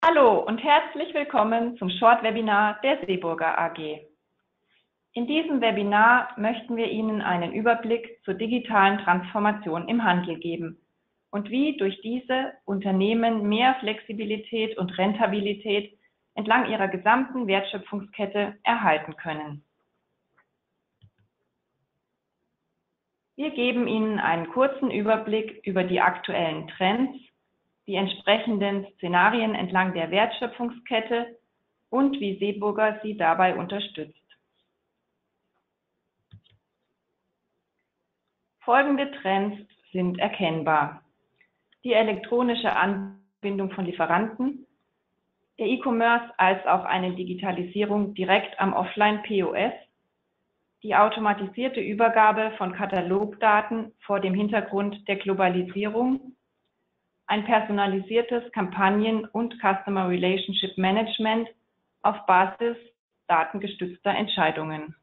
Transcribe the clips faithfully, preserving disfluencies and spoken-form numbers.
Hallo und herzlich willkommen zum Short-Webinar der Seeburger A G. In diesem Webinar möchten wir Ihnen einen Überblick zur digitalen Transformation im Handel geben und wie durch diese Unternehmen mehr Flexibilität und Rentabilität entlang ihrer gesamten Wertschöpfungskette erhalten können. Wir geben Ihnen einen kurzen Überblick über die aktuellen Trends, die entsprechenden Szenarien entlang der Wertschöpfungskette und wie Seeburger sie dabei unterstützt. Folgende Trends sind erkennbar: die elektronische Anbindung von Lieferanten, der E-Commerce als auch eine Digitalisierung direkt am Offline-P O S, die automatisierte Übergabe von Katalogdaten vor dem Hintergrund der Globalisierung, ein personalisiertes Kampagnen- und Customer Relationship Management auf Basis datengestützter Entscheidungen.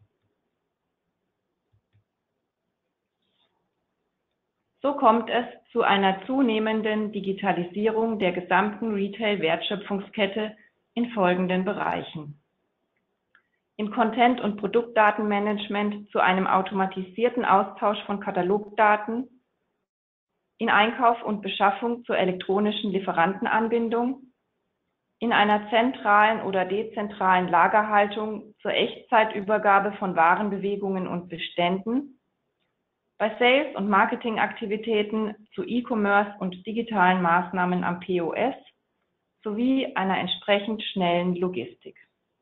So kommt es zu einer zunehmenden Digitalisierung der gesamten Retail-Wertschöpfungskette in folgenden Bereichen: im Content- und Produktdatenmanagement zu einem automatisierten Austausch von Katalogdaten, in Einkauf und Beschaffung zur elektronischen Lieferantenanbindung, in einer zentralen oder dezentralen Lagerhaltung zur Echtzeitübergabe von Warenbewegungen und Beständen, bei Sales- und Marketingaktivitäten zu E-Commerce und digitalen Maßnahmen am P O S sowie einer entsprechend schnellen Logistik.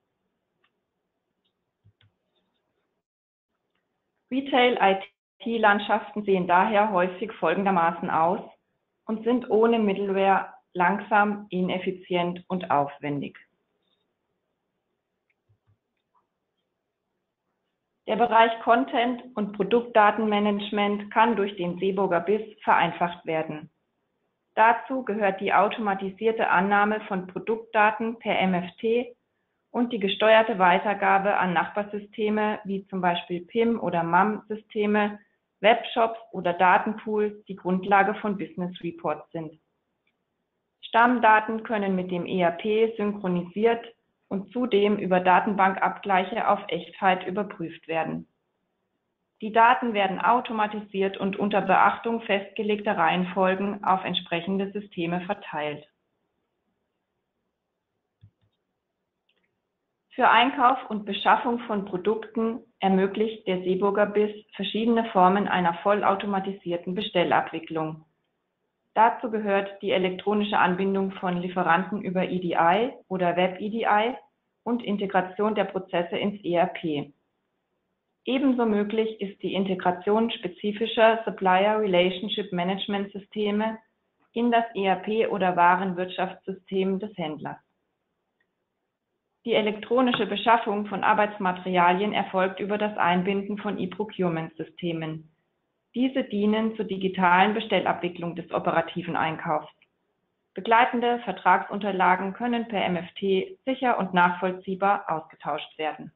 Retail-I T-Landschaften sehen daher häufig folgendermaßen aus und sind ohne Middleware langsam, ineffizient und aufwendig. Der Bereich Content- und Produktdatenmanagement kann durch den Seeburger B I S vereinfacht werden. Dazu gehört die automatisierte Annahme von Produktdaten per M F T und die gesteuerte Weitergabe an Nachbarsysteme wie zum Beispiel P I M- oder M A M-Systeme, Webshops oder Datenpools, die Grundlage von Business Reports sind. Stammdaten können mit dem E R P synchronisiert und zudem über Datenbankabgleiche auf Echtheit überprüft werden. Die Daten werden automatisiert und unter Beachtung festgelegter Reihenfolgen auf entsprechende Systeme verteilt. Für Einkauf und Beschaffung von Produkten ermöglicht der Seeburger B I S verschiedene Formen einer vollautomatisierten Bestellabwicklung. Dazu gehört die elektronische Anbindung von Lieferanten über E D I oder Web-E D I und Integration der Prozesse ins E R P. Ebenso möglich ist die Integration spezifischer Supplier Relationship Management Systeme in das E R P oder Warenwirtschaftssystem des Händlers. Die elektronische Beschaffung von Arbeitsmaterialien erfolgt über das Einbinden von E-Procurement-Systemen. Diese dienen zur digitalen Bestellabwicklung des operativen Einkaufs. Begleitende Vertragsunterlagen können per M F T sicher und nachvollziehbar ausgetauscht werden.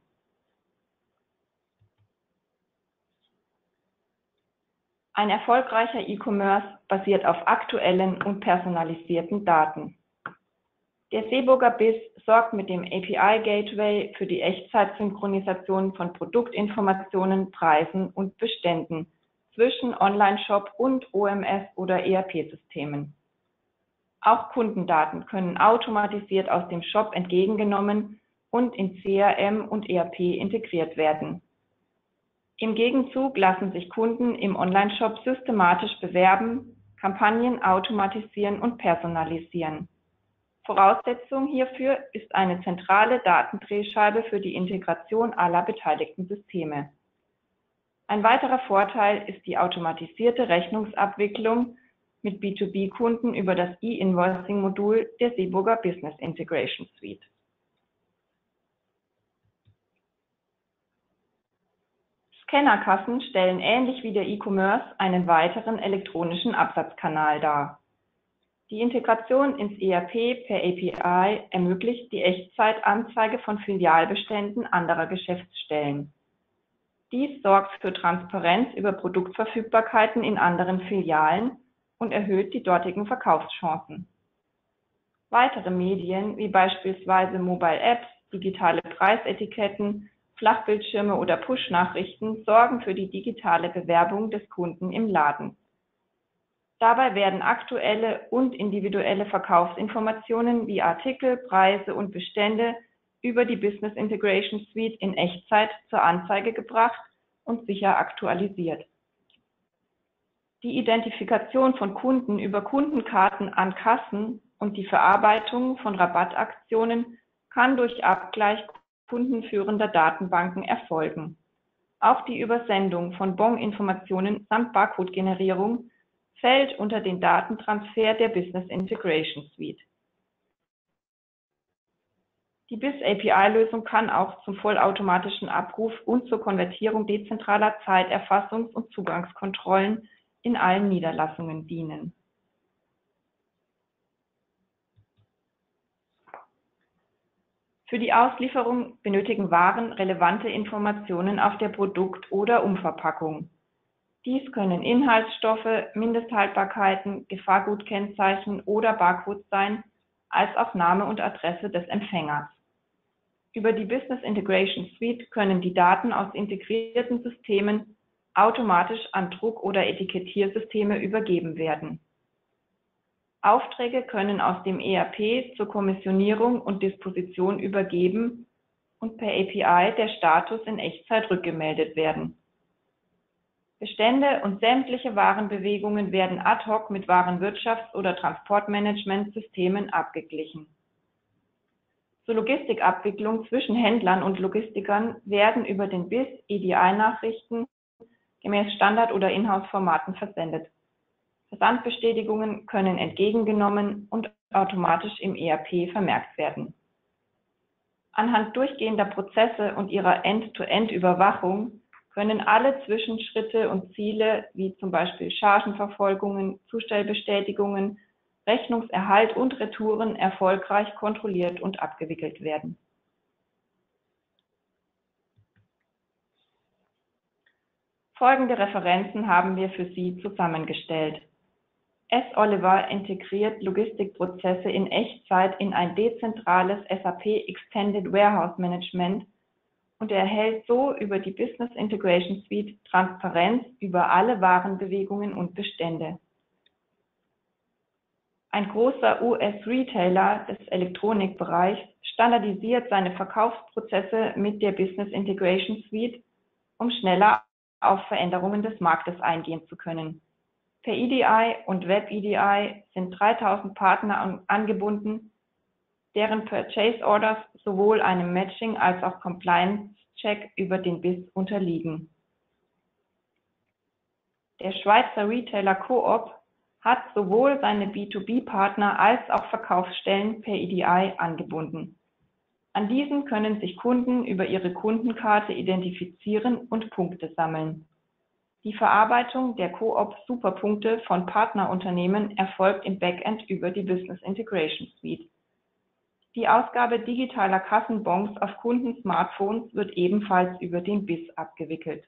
Ein erfolgreicher E-Commerce basiert auf aktuellen und personalisierten Daten. Der Seeburger B I S sorgt mit dem A P I-Gateway für die Echtzeit-Synchronisation von Produktinformationen, Preisen und Beständen zwischen Online-Shop und O M S oder E R P-Systemen. Auch Kundendaten können automatisiert aus dem Shop entgegengenommen und in C R M und E R P integriert werden. Im Gegenzug lassen sich Kunden im Online-Shop systematisch bewerben, Kampagnen automatisieren und personalisieren. Voraussetzung hierfür ist eine zentrale Datendrehscheibe für die Integration aller beteiligten Systeme. Ein weiterer Vorteil ist die automatisierte Rechnungsabwicklung mit B zwei B-Kunden über das E-Invoicing-Modul der Seeburger Business Integration Suite. Scannerkassen stellen ähnlich wie der E-Commerce einen weiteren elektronischen Absatzkanal dar. Die Integration ins E R P per A P I ermöglicht die Echtzeitanzeige von Filialbeständen anderer Geschäftsstellen. Dies sorgt für Transparenz über Produktverfügbarkeiten in anderen Filialen und erhöht die dortigen Verkaufschancen. Weitere Medien wie beispielsweise Mobile Apps, digitale Preisetiketten, Flachbildschirme oder Push-Nachrichten sorgen für die digitale Bewerbung des Kunden im Laden. Dabei werden aktuelle und individuelle Verkaufsinformationen wie Artikel, Preise und Bestände über die Business Integration Suite in Echtzeit zur Anzeige gebracht und sicher aktualisiert. Die Identifikation von Kunden über Kundenkarten an Kassen und die Verarbeitung von Rabattaktionen kann durch Abgleich kundenführender Datenbanken erfolgen. Auch die Übersendung von Bon-Informationen samt Barcode-Generierung fällt unter den Datentransfer der Business Integration Suite. Die B I S A P I-Lösung kann auch zum vollautomatischen Abruf und zur Konvertierung dezentraler Zeiterfassungs- und Zugangskontrollen in allen Niederlassungen dienen. Für die Auslieferung benötigen Waren relevante Informationen auf der Produkt- oder Umverpackung. Dies können Inhaltsstoffe, Mindesthaltbarkeiten, Gefahrgutkennzeichen oder Barcodes sein, als auch Name und Adresse des Empfängers. Über die Business Integration Suite können die Daten aus integrierten Systemen automatisch an Druck- oder Etikettiersysteme übergeben werden. Aufträge können aus dem E R P zur Kommissionierung und Disposition übergeben und per A P I der Status in Echtzeit rückgemeldet werden. Bestände und sämtliche Warenbewegungen werden ad hoc mit Warenwirtschafts- oder Transportmanagementsystemen abgeglichen. Zur Logistikabwicklung zwischen Händlern und Logistikern werden über den B I S E D I-Nachrichten gemäß Standard- oder Inhouse-Formaten versendet. Versandbestätigungen können entgegengenommen und automatisch im E R P vermerkt werden. Anhand durchgehender Prozesse und ihrer End-to-End-Überwachung können alle Zwischenschritte und Ziele wie zum Beispiel Chargenverfolgungen, Zustellbestätigungen, Rechnungserhalt und Retouren erfolgreich kontrolliert und abgewickelt werden. Folgende Referenzen haben wir für Sie zusammengestellt. S. Oliver integriert Logistikprozesse in Echtzeit in ein dezentrales S A P Extended Warehouse Management und erhält so über die Business Integration Suite Transparenz über alle Warenbewegungen und Bestände. Ein großer U S-Retailer des Elektronikbereichs standardisiert seine Verkaufsprozesse mit der Business Integration Suite, um schneller auf Veränderungen des Marktes eingehen zu können. Per E D I und Web E D I sind dreitausend Partner angebunden, deren Purchase Orders sowohl einem Matching als auch Compliance-Check über den B I S unterliegen. Der Schweizer Retailer Coop hat sowohl seine B zwei B-Partner als auch Verkaufsstellen per E D I angebunden. An diesen können sich Kunden über ihre Kundenkarte identifizieren und Punkte sammeln. Die Verarbeitung der Coop-Superpunkte von Partnerunternehmen erfolgt im Backend über die Business Integration Suite. Die Ausgabe digitaler Kassenbons auf Kunden-Smartphones wird ebenfalls über den B I S abgewickelt.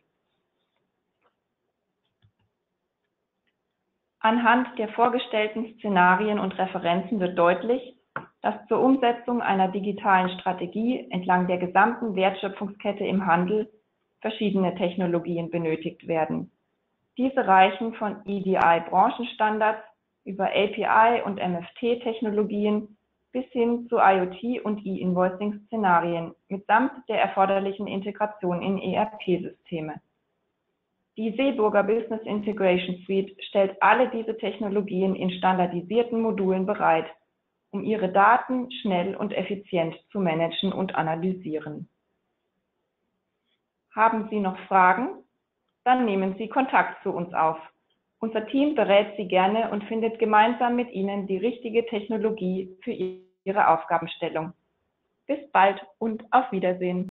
Anhand der vorgestellten Szenarien und Referenzen wird deutlich, dass zur Umsetzung einer digitalen Strategie entlang der gesamten Wertschöpfungskette im Handel verschiedene Technologien benötigt werden. Diese reichen von E D I-Branchenstandards über A P I und M F T-Technologien bis hin zu IoT- und E-Invoicing-Szenarien mitsamt der erforderlichen Integration in E R P-Systeme. Die Seeburger Business Integration Suite stellt alle diese Technologien in standardisierten Modulen bereit, um Ihre Daten schnell und effizient zu managen und analysieren. Haben Sie noch Fragen? Dann nehmen Sie Kontakt zu uns auf. Unser Team berät Sie gerne und findet gemeinsam mit Ihnen die richtige Technologie für Ihre Aufgabenstellung. Bis bald und auf Wiedersehen.